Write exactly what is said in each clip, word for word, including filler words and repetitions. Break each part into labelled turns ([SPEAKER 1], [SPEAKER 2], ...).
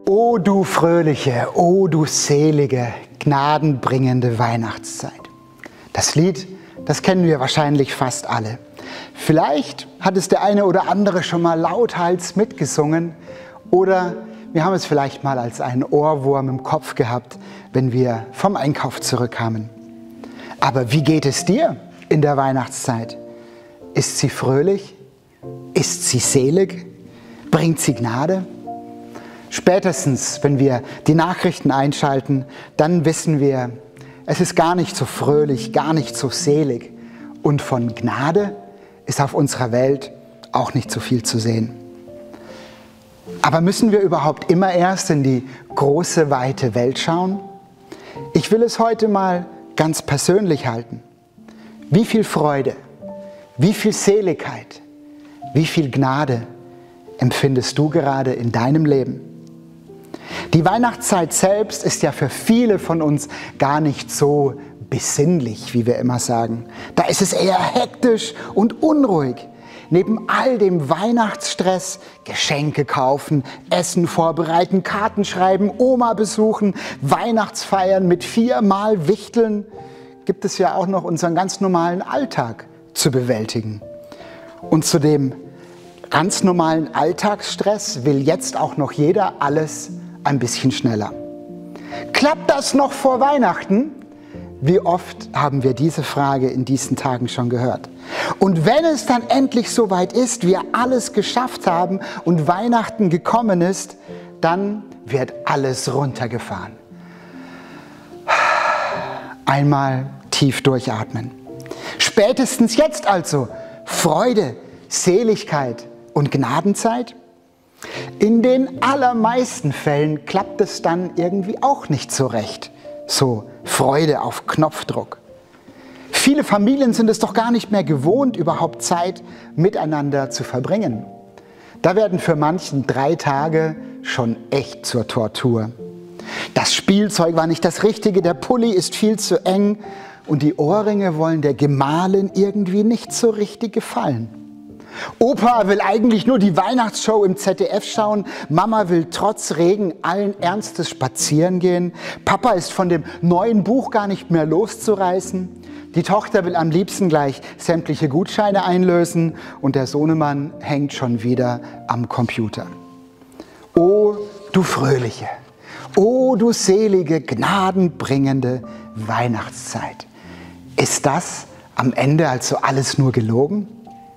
[SPEAKER 1] O du fröhliche, o du selige, gnadenbringende Weihnachtszeit. Das Lied, das kennen wir wahrscheinlich fast alle. Vielleicht hat es der eine oder andere schon mal lauthals mitgesungen oder wir haben es vielleicht mal als einen Ohrwurm im Kopf gehabt, wenn wir vom Einkauf zurückkamen. Aber wie geht es dir in der Weihnachtszeit? Ist sie fröhlich? Ist sie selig? Bringt sie Gnade? Spätestens, wenn wir die Nachrichten einschalten, dann wissen wir, es ist gar nicht so fröhlich, gar nicht so selig. Und von Gnade ist auf unserer Welt auch nicht so viel zu sehen. Aber müssen wir überhaupt immer erst in die große, weite Welt schauen? Ich will es heute mal ganz persönlich halten. Wie viel Freude, wie viel Seligkeit, wie viel Gnade empfindest du gerade in deinem Leben? Die Weihnachtszeit selbst ist ja für viele von uns gar nicht so besinnlich, wie wir immer sagen. Da ist es eher hektisch und unruhig. Neben all dem Weihnachtsstress, Geschenke kaufen, Essen vorbereiten, Karten schreiben, Oma besuchen, Weihnachtsfeiern mit viermal Wichteln, gibt es ja auch noch unseren ganz normalen Alltag zu bewältigen. Und zu dem ganz normalen Alltagsstress will jetzt auch noch jeder alles ein bisschen schneller. Klappt das noch vor Weihnachten? Wie oft haben wir diese Frage in diesen Tagen schon gehört? Und wenn es dann endlich soweit ist, wir alles geschafft haben und Weihnachten gekommen ist, dann wird alles runtergefahren. Einmal tief durchatmen. Spätestens jetzt also Freude, Seligkeit und Gnadenzeit? In den allermeisten Fällen klappt es dann irgendwie auch nicht so recht. So Freude auf Knopfdruck. Viele Familien sind es doch gar nicht mehr gewohnt, überhaupt Zeit miteinander zu verbringen. Da werden für manchen drei Tage schon echt zur Tortur. Das Spielzeug war nicht das Richtige, der Pulli ist viel zu eng und die Ohrringe wollen der Gemahlin irgendwie nicht so richtig gefallen. Opa will eigentlich nur die Weihnachtsshow im Z D F schauen, Mama will trotz Regen allen Ernstes spazieren gehen, Papa ist von dem neuen Buch gar nicht mehr loszureißen, die Tochter will am liebsten gleich sämtliche Gutscheine einlösen und der Sohnemann hängt schon wieder am Computer. O du fröhliche, o du selige, gnadenbringende Weihnachtszeit. Ist das am Ende also alles nur gelogen?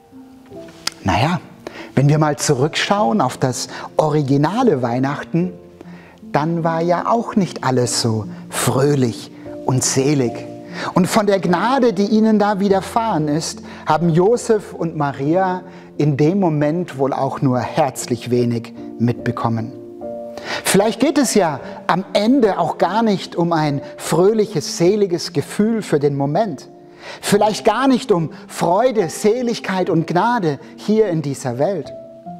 [SPEAKER 1] Naja, wenn wir mal zurückschauen auf das originale Weihnachten, dann war ja auch nicht alles so fröhlich und selig. Und von der Gnade, die ihnen da widerfahren ist, haben Josef und Maria in dem Moment wohl auch nur herzlich wenig mitbekommen. Vielleicht geht es ja am Ende auch gar nicht um ein fröhliches, seliges Gefühl für den Moment. Vielleicht gar nicht um Freude, Seligkeit und Gnade hier in dieser Welt.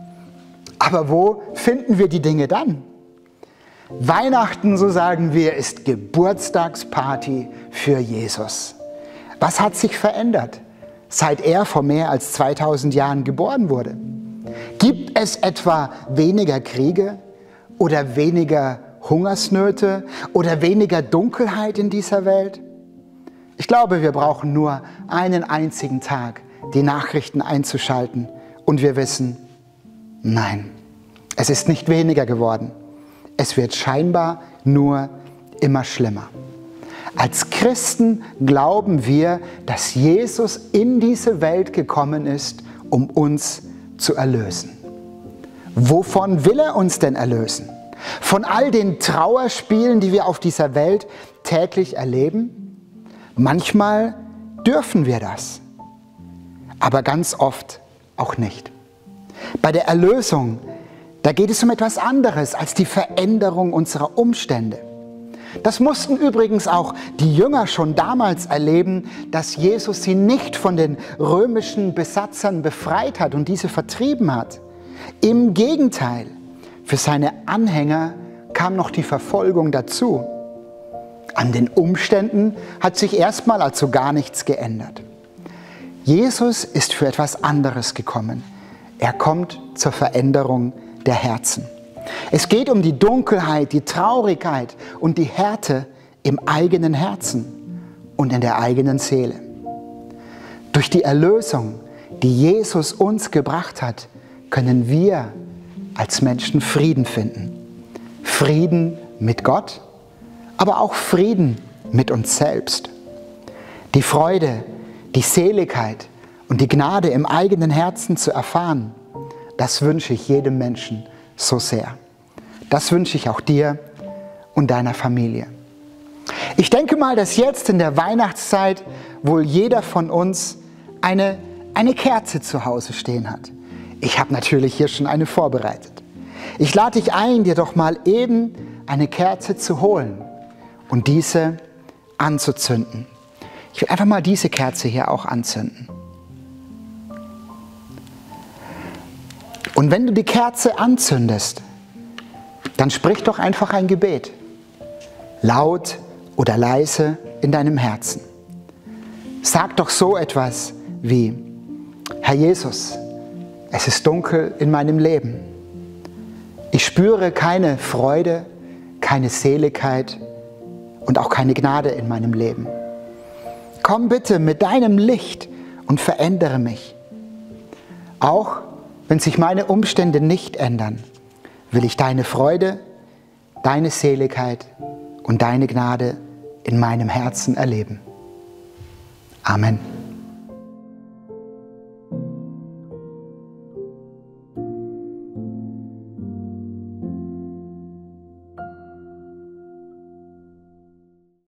[SPEAKER 1] Aber wo finden wir die Dinge dann? Weihnachten, so sagen wir, ist Geburtstagsparty für Jesus. Was hat sich verändert, seit er vor mehr als zweitausend Jahren geboren wurde? Gibt es etwa weniger Kriege oder weniger Hungersnöte oder weniger Dunkelheit in dieser Welt? Ich glaube, wir brauchen nur einen einzigen Tag, die Nachrichten einzuschalten und wir wissen, nein, es ist nicht weniger geworden. Es wird scheinbar nur immer schlimmer. Als Christen glauben wir, dass Jesus in diese Welt gekommen ist, um uns zu erlösen. Wovon will er uns denn erlösen? Von all den Trauerspielen, die wir auf dieser Welt täglich erleben? Manchmal dürfen wir das, aber ganz oft auch nicht. Bei der Erlösung, da geht es um etwas anderes als die Veränderung unserer Umstände. Das mussten übrigens auch die Jünger schon damals erleben, dass Jesus sie nicht von den römischen Besatzern befreit hat und diese vertrieben hat. Im Gegenteil, für seine Anhänger kam noch die Verfolgung dazu. An den Umständen hat sich erstmal also gar nichts geändert. Jesus ist für etwas anderes gekommen. Er kommt zur Veränderung der Herzen. Es geht um die Dunkelheit, die Traurigkeit und die Härte im eigenen Herzen und in der eigenen Seele. Durch die Erlösung, die Jesus uns gebracht hat, können wir als Menschen Frieden finden. Frieden mit Gott, aber auch Frieden mit uns selbst. Die Freude, die Seligkeit und die Gnade im eigenen Herzen zu erfahren, das wünsche ich jedem Menschen so sehr. Das wünsche ich auch dir und deiner Familie. Ich denke mal, dass jetzt in der Weihnachtszeit wohl jeder von uns eine, eine Kerze zu Hause stehen hat. Ich habe natürlich hier schon eine vorbereitet. Ich lade dich ein, dir doch mal eben eine Kerze zu holen und diese anzuzünden. Ich will einfach mal diese Kerze hier auch anzünden. Und wenn du die Kerze anzündest, dann sprich doch einfach ein Gebet. Laut oder leise in deinem Herzen. Sag doch so etwas wie: Herr Jesus, es ist dunkel in meinem Leben. Ich spüre keine Freude, keine Seligkeit und auch keine Gnade in meinem Leben. Komm bitte mit deinem Licht und verändere mich. Auch wenn sich meine Umstände nicht ändern, will ich deine Freude, deine Seligkeit und deine Gnade in meinem Herzen erleben. Amen.